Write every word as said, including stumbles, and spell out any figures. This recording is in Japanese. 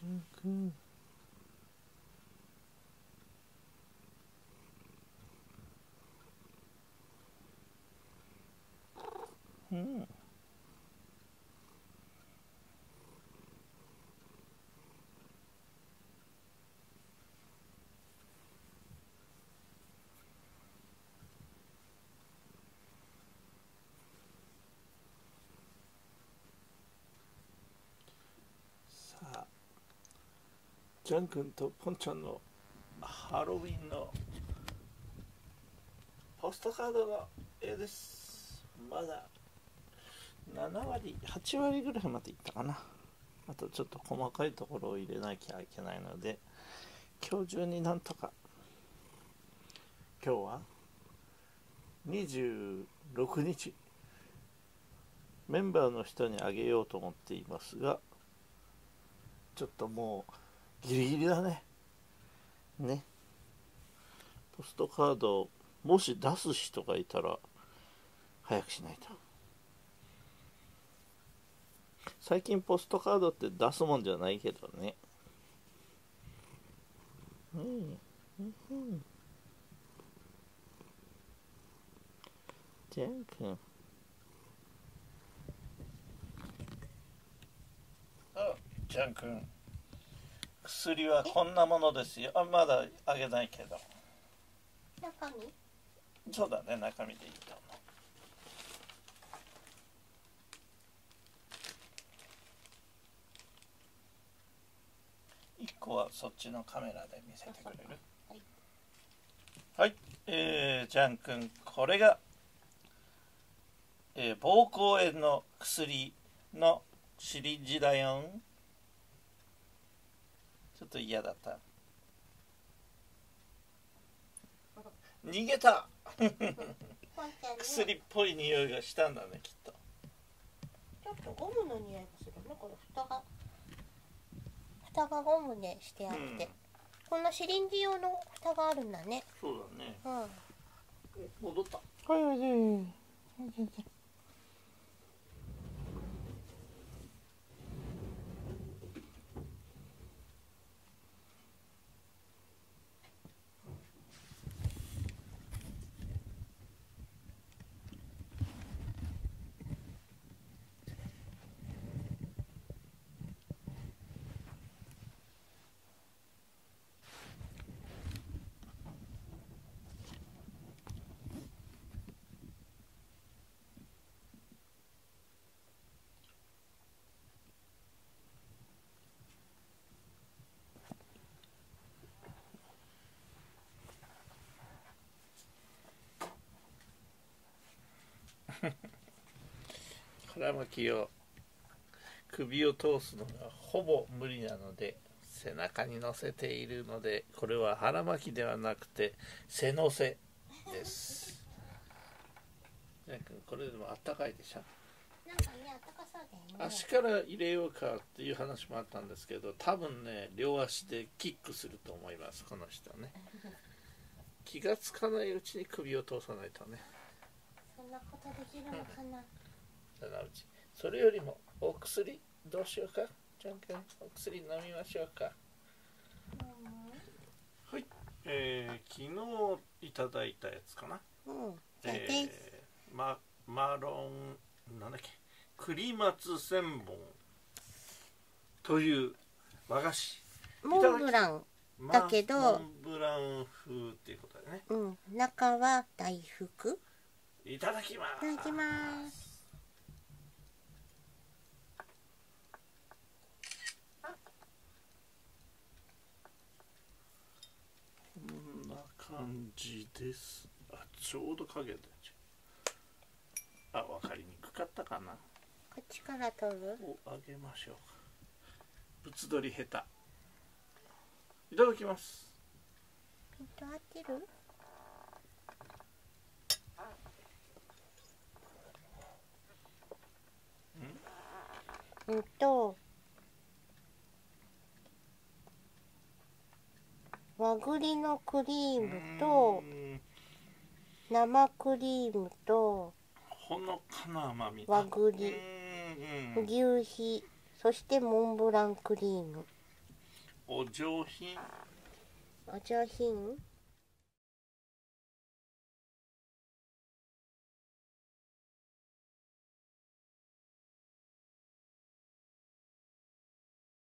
ゃんくん。うん。さあ、ジャン君とポンちゃんのハロウィンのポストカードの絵です。まだななわりはちわりぐらいまでいったかな。あとちょっと細かいところを入れなきゃいけないので、今日中になんとか。今日はにじゅうろくにち、メンバーの人にあげようと思っていますが、ちょっともうギリギリだね。ね。ポストカードもし出す人がいたら早くしないと。最近ポストカードって出すもんじゃないけどね。うん、うん、ジャン君。あ、ジャン君。薬はこんなものですよ。あ、まだあげないけど。 中身？ そうだね、中身でいいと思う。いっこはそっちのカメラで見せてくれる？はい、はい、えー、ジャン君、これが、えー、膀胱炎の薬のシリンジだよ。ちょっと嫌だった。逃げた薬っぽい匂いがしたんだね、きっと。 ちょっとゴムの匂いがするね。これ蓋が蓋がゴムでしてあって、うん、こんなシリンジ用の蓋があるんだね。 そうだね。うん。戻った。 はいはいはい。 腹巻きを首を通すのがほぼ無理なので背中に乗せているので、これは腹巻きではなくて背乗せです。なんかこれでもあったかいでしょ。 なんかね、あったかそうだよね。 足から入れようかっていう話もあったんですけど、多分ね両足でキックすると思います、この人ね。気がつかないうちに首を通さないとね。 そんなことできるのかな。 そのうち。それよりもお薬どうしようか。じゃんけんお薬飲みましょうか。うん、はい、えー、昨日いただいたやつかな。 うん、 えー、ママロンなんだっけ、栗松千本という和菓子。 モンブランだけど、 モンブラン風っていうことだよね。 うん、中は大福。 いただきます。 いただきます。 こんな感じです。あ、ちょうど影だ。あ、分かりにくかったかな。 こっちから取る？ をあげましょうか。ぶつ取り下手。いただきます。 ピント合ってる？ん？うんと和栗のクリームと生クリームとほのかな甘み。 和栗、求肥、そしてモンブランクリーム。 お上品。 お上品。